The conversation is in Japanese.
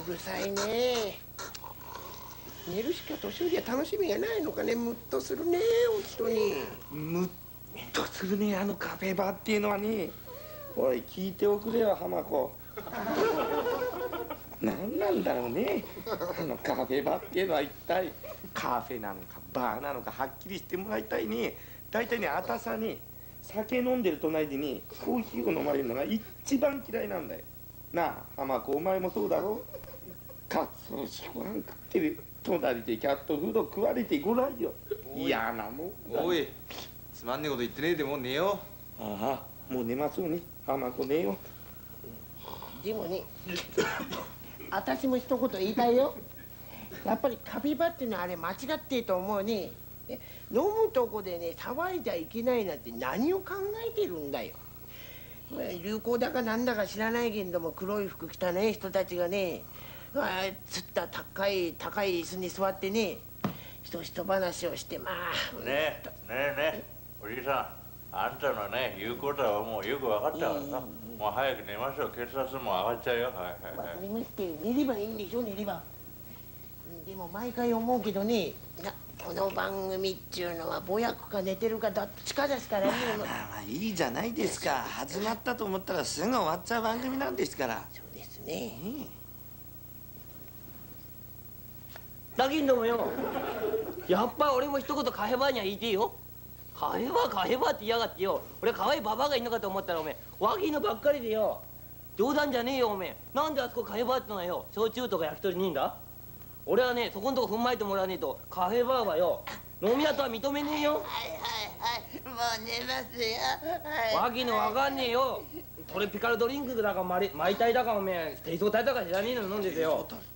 うるさいね。寝るしか年寄りは楽しみがないのかね。ムッとするね、本当に。 ムッとするね、あのカフェバーっていうのはね。おい、聞いておくれよ、浜子。何なんだろうね、あのカフェバーっていうのは一体カフェなのかバーなのかはっきりしてもらいたいね。大体ね、あたさね、酒飲んでる隣でね、コーヒーを飲まれるのが一番嫌いなんだよ。なあ、浜子、お前もそうだろ。カツオシご飯食ってる隣でキャットフード食われてごらんよ。嫌なもん。 おい、つまんねえこと言ってねえでもう寝よう。ああ、もう寝ましょうね。浜子寝よう。でもね、私も一言言いたいよ。やっぱりカフェバっていうのはあれ間違ってると思うね。飲むとこでね、騒いじゃいけないなんて何を考えてるんだよ。流行だかなんだか知らないけれども、黒い服着たね人たちがね、つった高い椅子に座ってね、一話をして、まあねえおじいさん、あんたのね言うことはもうよく分かったからさ、もう早く寝ましょう。血圧も上がっちゃうよ。はい。 わかりましたよ。寝ればいいんでしょ、寝れば。でも毎回思うけどね、この番組っちゅうのはぼやくか寝てるかどっちかですからね。 まあいいじゃないですか。始まったと思ったらすぐ終わっちゃう番組なんですから。 そうですね。 だけんどもよ、やっぱ俺も一言カフェバーには言いてえよ。カフェバーって言いやがってよ。俺可愛いババアがいんのかと思ったらおめえ若いのばっかりでよ。冗談じゃねえよおめえ。なんであそこカフェバーってのがよ、焼酎とか焼き鳥にいいんだ。俺はね、そこんとこ踏んまいてもらわねえとカフェバーはよ、飲み屋とは認めねえよ。 はい、もう寝ますよ。 わけのわかんねえよ。トレピカルドリンクだかマイタイだかおめえ低層体だか知らねえの飲んでてよ。